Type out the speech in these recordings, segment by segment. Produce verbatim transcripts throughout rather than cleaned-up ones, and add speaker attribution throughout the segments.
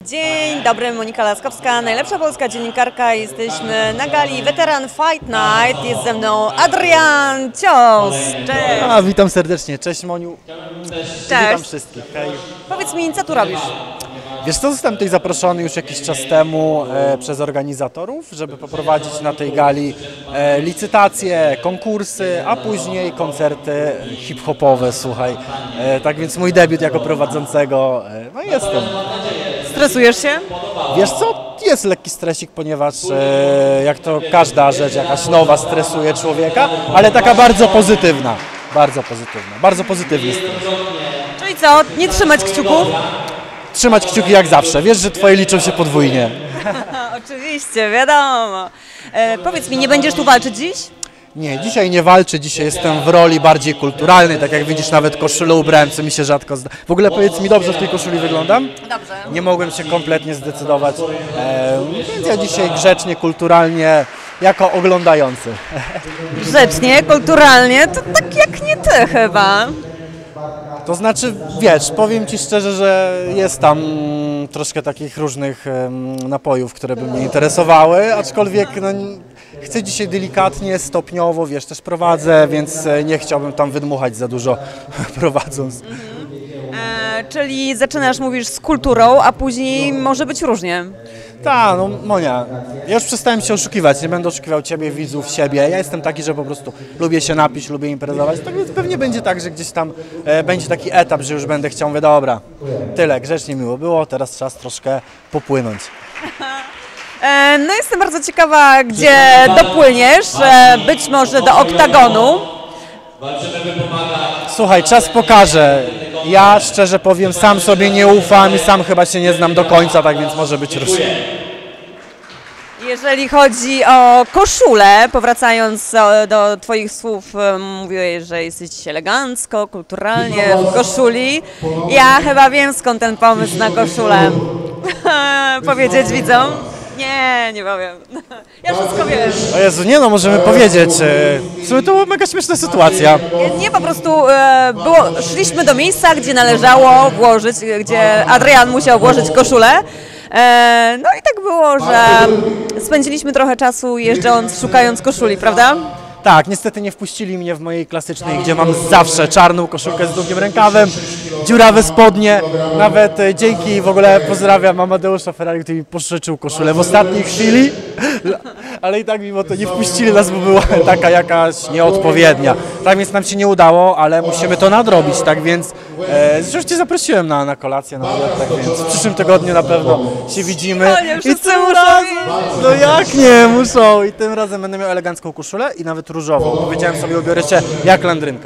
Speaker 1: Dzień dobry, Monika Laskowska, najlepsza polska dziennikarka. Jesteśmy na gali Weteran Fight Night. Jest ze mną Adrian Cios. Cześć!
Speaker 2: A, witam serdecznie. Cześć Moniu.
Speaker 1: Cześć.
Speaker 2: Witam wszystkich. Hej.
Speaker 1: Powiedz mi, co tu robisz?
Speaker 2: Wiesz co, zostałem tutaj zaproszony już jakiś czas temu e, przez organizatorów, żeby poprowadzić na tej gali e, licytacje, konkursy, a później koncerty hip-hopowe, słuchaj. E, tak więc mój debiut jako prowadzącego, e, no jestem.
Speaker 1: Stresujesz się?
Speaker 2: Wiesz co, jest lekki stresik, ponieważ e, jak to każda rzecz, jakaś nowa stresuje człowieka, ale taka bardzo pozytywna, bardzo pozytywna, bardzo pozytywny stres.
Speaker 1: Czyli co, nie trzymać kciuków?
Speaker 2: Trzymać kciuki jak zawsze, wiesz, że twoje liczą się podwójnie.
Speaker 1: Oczywiście, wiadomo. E, powiedz mi, nie będziesz tu walczyć dziś?
Speaker 2: Nie, dzisiaj nie walczę, dzisiaj jestem w roli bardziej kulturalnej, tak jak widzisz, nawet koszulę ubrałem, co mi się rzadko zda. W ogóle powiedz mi, dobrze w tej koszuli wyglądam?
Speaker 1: Dobrze.
Speaker 2: Nie mogłem się kompletnie zdecydować, e, więc ja dzisiaj grzecznie, kulturalnie, jako oglądający.
Speaker 1: Grzecznie, kulturalnie, to tak jak nie ty chyba.
Speaker 2: To znaczy, wiesz, powiem Ci szczerze, że jest tam mm, troszkę takich różnych mm, napojów, które by mnie interesowały, aczkolwiek no, chcę dzisiaj delikatnie, stopniowo, wiesz, też prowadzę, więc nie chciałbym tam wydmuchać za dużo prowadząc.
Speaker 1: E, czyli zaczynasz, mówisz, z kulturą, a później może być różnie.
Speaker 2: Tak, no Monia, ja już przestałem się oszukiwać, nie będę oszukiwał Ciebie, widzów, siebie. Ja jestem taki, że po prostu lubię się napić, lubię imprezować, tak więc pewnie będzie tak, że gdzieś tam e, będzie taki etap, że już będę chciał, mówię, dobra, tyle, grzecznie miło było, teraz czas troszkę popłynąć.
Speaker 1: E, no jestem bardzo ciekawa, gdzie dopłyniesz, e, być może do oktagonu.
Speaker 2: Słuchaj, czas pokaże. Ja szczerze powiem, sam sobie nie ufam i sam chyba się nie znam do końca, tak więc może być różnie.
Speaker 1: Jeżeli chodzi o koszulę, powracając do, do Twoich słów, e, mówiłeś, że jesteś elegancko, kulturalnie w koszuli. Ja chyba wiem, skąd ten pomysł na koszulę. Powiedzieć widzom? Nie, nie powiem. Ja wszystko wiem.
Speaker 2: O Jezu, nie no, możemy powiedzieć. e, W sumie to była mega śmieszna sytuacja.
Speaker 1: Nie, po prostu e, było, szliśmy do miejsca, gdzie należało włożyć, gdzie Adrian musiał włożyć koszulę. E, no i tak było, że spędziliśmy trochę czasu jeżdżąc, szukając koszuli, prawda?
Speaker 2: Tak, niestety nie wpuścili mnie w mojej klasycznej, gdzie mam zawsze czarną koszulkę z długim rękawem, dziurawe spodnie, nawet e, dzięki, w ogóle pozdrawiam Amadeusza Ferrari, który mi pożyczył koszulę w ostatniej chwili, ale i tak mimo to nie wpuścili nas, bo była taka jakaś nieodpowiednia. Tak więc nam się nie udało, ale musimy to nadrobić, tak więc e, zresztą Cię zaprosiłem na, na kolację, na obiad, tak więc w przyszłym tygodniu na pewno się widzimy.
Speaker 1: O nie,
Speaker 2: I
Speaker 1: wszyscy
Speaker 2: tym
Speaker 1: muszą
Speaker 2: razem,
Speaker 1: iść.
Speaker 2: no jak nie, muszą. I tym razem będę miał elegancką koszulę i nawet różową. Powiedziałem sobie, ubiorę się jak landrynka.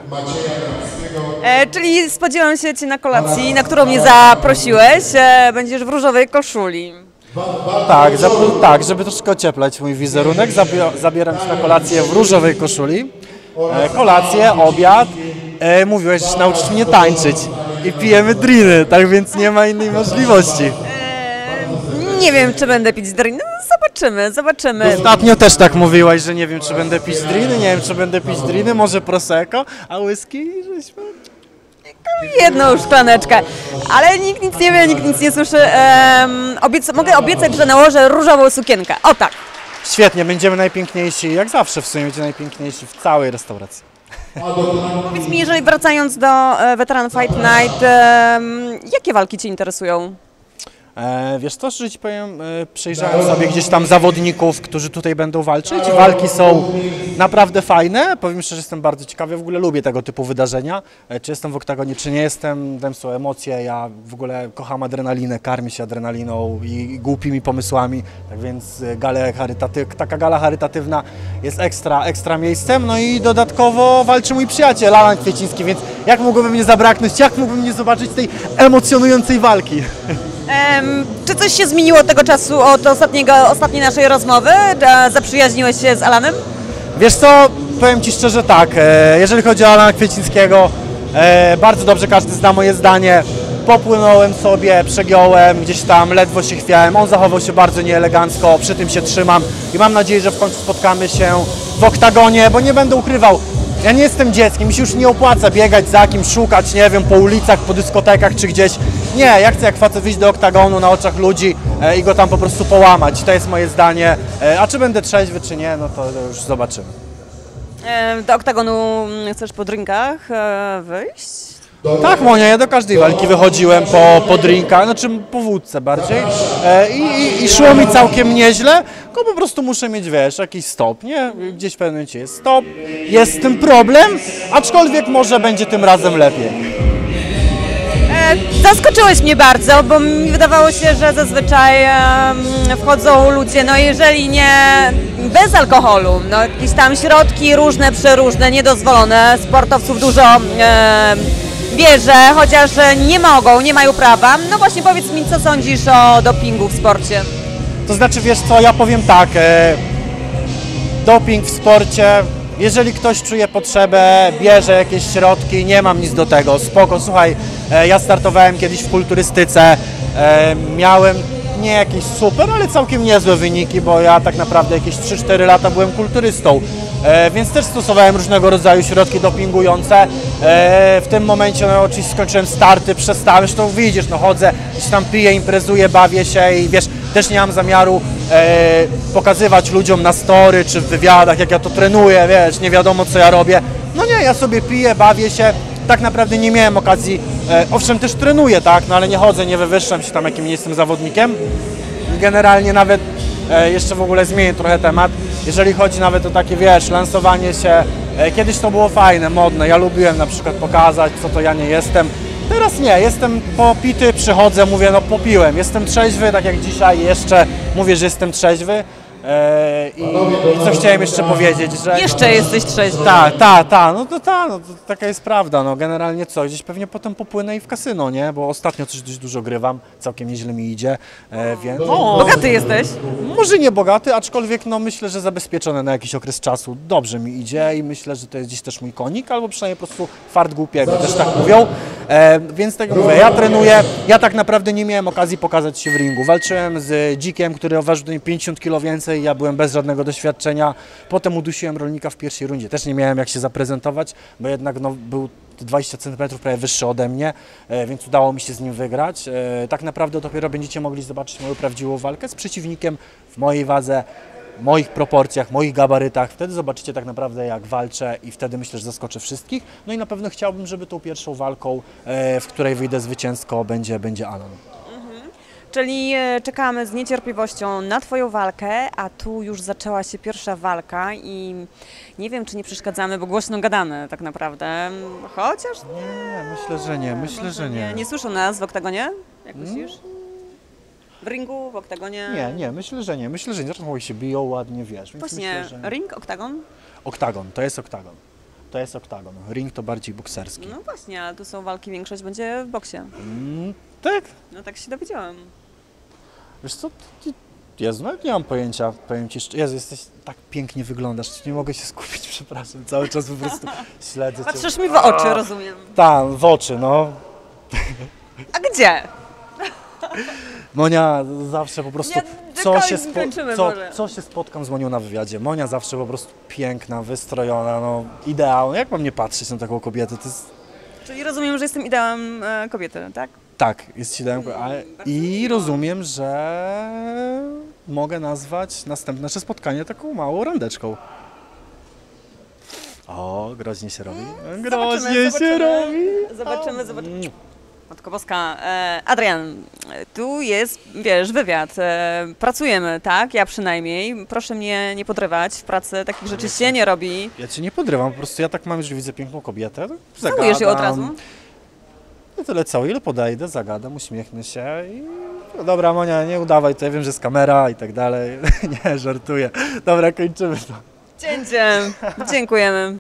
Speaker 1: E, czyli spodziewam się Cię na kolacji, na którą mnie zaprosiłeś. E, będziesz w różowej koszuli.
Speaker 2: Tak, zap- tak, żeby troszkę ocieplać mój wizerunek, zabi- zabieram się na kolację w różowej koszuli. E, kolację, obiad. E, mówiłeś, że nauczysz mnie tańczyć i pijemy driny, tak więc nie ma innej możliwości.
Speaker 1: E, nie wiem, czy będę pić drink. No, zobaczymy, zobaczymy.
Speaker 2: Ostatnio też tak mówiłaś, że nie wiem, czy będę pić driny, nie wiem, czy będę pić driny, może prosecco, a whisky żeśmy...
Speaker 1: Jedną szklaneczkę, ale nikt nic nie wie, nikt nic nie słyszy. Ehm, obieca- mogę obiecać, że nałożę różową sukienkę. O tak.
Speaker 2: Świetnie, będziemy najpiękniejsi, jak zawsze w sumie będzie najpiękniejsi w całej restauracji.
Speaker 1: Powiedz mi, jeżeli wracając do e, Veteran Fight Night, em, jakie walki Cię interesują?
Speaker 2: E, wiesz co, że Ci powiem, e, przejrzałem sobie gdzieś tam zawodników, którzy tutaj będą walczyć. Walki są naprawdę fajne. Powiem szczerze, jestem bardzo ciekawy, w ogóle lubię tego typu wydarzenia. E, czy jestem w oktagonie, czy nie jestem, tam są emocje, ja w ogóle kocham adrenalinę, karmię się adrenaliną i, i głupimi pomysłami. Tak więc e, gale charytaty- taka gala charytatywna jest ekstra, ekstra miejscem. No i dodatkowo walczy mój przyjaciel Alan Kwieciński, więc jak mogłoby mnie zabraknąć, jak mógłbym nie zobaczyć tej emocjonującej walki?
Speaker 1: Em, czy coś się zmieniło od tego czasu, od ostatniego, ostatniej naszej rozmowy? Czy zaprzyjaźniłeś się z Alanem?
Speaker 2: Wiesz co, powiem Ci szczerze tak, e, jeżeli chodzi o Alana Kwiecińskiego, e, bardzo dobrze każdy zna moje zdanie, popłynąłem sobie, przegiąłem, gdzieś tam ledwo się chwiałem, on zachował się bardzo nieelegancko, przy tym się trzymam i mam nadzieję, że w końcu spotkamy się w oktagonie, bo nie będę ukrywał, Ja nie jestem dzieckiem, mi się już nie opłaca biegać za kimś, szukać, nie wiem, po ulicach, po dyskotekach czy gdzieś. Nie, ja chcę jak facet wyjść do oktagonu na oczach ludzi e, i go tam po prostu połamać. To jest moje zdanie. E, a czy będę trzeźwy, czy nie, no to, to już zobaczymy.
Speaker 1: E, Do oktagonu chcesz po drinkach e, wyjść?
Speaker 2: Tak, Monia, ja do każdej walki wychodziłem po, po drinkach, znaczy po wódce bardziej e, i, i, i szło mi całkiem nieźle, tylko po prostu muszę mieć, wiesz, jakiś stop, nie? Gdzieś w pewnym momencie jest stop, jest z tym problem, aczkolwiek może będzie tym razem lepiej.
Speaker 1: E, Zaskoczyłeś mnie bardzo, bo mi wydawało się, że zazwyczaj em, wchodzą ludzie, no jeżeli nie bez alkoholu, no jakieś tam środki różne, przeróżne, niedozwolone, sportowców dużo e, bierze, chociaż nie mogą, nie mają prawa. No właśnie powiedz mi, co sądzisz o dopingu w sporcie?
Speaker 2: To znaczy, wiesz co, ja powiem tak, e, doping w sporcie, jeżeli ktoś czuje potrzebę, bierze jakieś środki, nie mam nic do tego, spoko, słuchaj, e, ja startowałem kiedyś w kulturystyce, e, miałem nie jakieś super, ale całkiem niezłe wyniki, bo ja tak naprawdę jakieś trzy cztery lata byłem kulturystą, e, więc też stosowałem różnego rodzaju środki dopingujące. E, w tym momencie no, oczywiście skończyłem starty, przestałem, zresztą widzisz, no chodzę, gdzieś tam piję, imprezuję, bawię się i wiesz, też nie mam zamiaru e, pokazywać ludziom na story czy w wywiadach, jak ja to trenuję, wiesz, nie wiadomo co ja robię. No nie, ja sobie piję, bawię się. Tak naprawdę nie miałem okazji, e, owszem też trenuję, tak, no ale nie chodzę, nie wywyższam się tam, jakim nie jestem zawodnikiem. Generalnie nawet, e, jeszcze w ogóle zmienię trochę temat, jeżeli chodzi nawet o takie, wiesz, lansowanie się, e, kiedyś to było fajne, modne, ja lubiłem na przykład pokazać, co to ja nie jestem. Teraz nie, jestem popity, przychodzę, mówię, no popiłem, jestem trzeźwy, tak jak dzisiaj jeszcze mówię, że jestem trzeźwy. E, i, I co chciałem jeszcze powiedzieć, że...
Speaker 1: Jeszcze jesteś trzeźwy.
Speaker 2: Tak, tak, tak, no to ta, no to taka jest prawda, no generalnie co, gdzieś pewnie potem popłynę i w kasyno, nie, bo ostatnio coś dość dużo grywam, całkiem nieźle mi idzie, e, więc... O,
Speaker 1: Bogaty jesteś?
Speaker 2: może nie bogaty, aczkolwiek no myślę, że zabezpieczony na jakiś okres czasu, dobrze mi idzie i myślę, że to jest gdzieś też mój konik, albo przynajmniej po prostu fart głupiego, też tak mówią, e, więc tak jak mówię, ja trenuję, ja tak naprawdę nie miałem okazji pokazać się w ringu, walczyłem z dzikiem, który ważył do mnie pięćdziesiąt kilo więcej, ja byłem bez żadnego doświadczenia, potem udusiłem rolnika w pierwszej rundzie, też nie miałem jak się zaprezentować, bo jednak no, był dwadzieścia centymetrów prawie wyższy ode mnie, e, więc udało mi się z nim wygrać. E, tak naprawdę dopiero będziecie mogli zobaczyć moją prawdziwą walkę z przeciwnikiem w mojej wadze, moich proporcjach, moich gabarytach. Wtedy zobaczycie tak naprawdę jak walczę i wtedy myślę, że zaskoczę wszystkich. No i na pewno chciałbym, żeby tą pierwszą walką, e, w której wyjdę zwycięsko, będzie, będzie Alan.
Speaker 1: Czyli e, czekamy z niecierpliwością na Twoją walkę, a tu już zaczęła się pierwsza walka i nie wiem, czy nie przeszkadzamy, bo głośno gadamy tak naprawdę, chociaż nie.
Speaker 2: Nie, myślę, że nie, myślę, że nie.
Speaker 1: Nie słyszą nas w oktagonie, jak myślisz? W ringu, w oktagonie?
Speaker 2: Nie, nie, myślę, że nie, myślę, że nie. Zresztą się biją ładnie, wiesz, więc
Speaker 1: Właśnie,
Speaker 2: myślę, że...
Speaker 1: ring, oktagon?
Speaker 2: Oktagon, to jest oktagon. To jest oktagon. Ring to bardziej bokserski.
Speaker 1: No właśnie, ale tu są walki, większość będzie w boksie.
Speaker 2: Mm, tak.
Speaker 1: No tak się dowiedziałam.
Speaker 2: Wiesz co, ty- Jezu, nawet nie mam pojęcia, powiem Ci szczerze. Jezu, jesteś, tak pięknie wyglądasz, nie mogę się skupić, przepraszam, cały czas po prostu śledzę Cię.
Speaker 1: Patrzysz mi w oczy, rozumiem.
Speaker 2: Tam, w oczy, no.
Speaker 1: A gdzie?
Speaker 2: Monia zawsze po prostu,
Speaker 1: Nie,
Speaker 2: co,
Speaker 1: koń-
Speaker 2: się spo,
Speaker 1: kończymy
Speaker 2: co,
Speaker 1: może.
Speaker 2: co się spotkam z Monią na wywiadzie. Monia zawsze po prostu piękna, wystrojona, no, ideał. Jak mam nie patrzeć na taką kobietę, to jest...
Speaker 1: Czyli rozumiem, że jestem ideałem e, kobiety, tak?
Speaker 2: Tak, jest siedem, ale i rozumiem, że mogę nazwać następne nasze spotkanie taką małą randeczką. O, groźnie się robi. Groźnie się
Speaker 1: zobaczymy.
Speaker 2: robi.
Speaker 1: Zobaczymy, zobaczymy. Matko Boska, e, Adrian, e, tu jest, wiesz, wywiad, e, pracujemy, tak? Ja przynajmniej. Proszę mnie nie podrywać, w pracy takich rzeczy się nie robi.
Speaker 2: Ja Cię nie podrywam, po prostu ja tak mam, że widzę piękną kobietę, to zagadam.
Speaker 1: Całujesz ją od razu?
Speaker 2: No tyle co, ile podejdę, zagadam, uśmiechnę się i... No dobra, Monia, nie udawaj, to ja wiem, że jest kamera i tak dalej. Nie, żartuję. Dobra, kończymy to.
Speaker 1: Cięciem. Dziękujemy.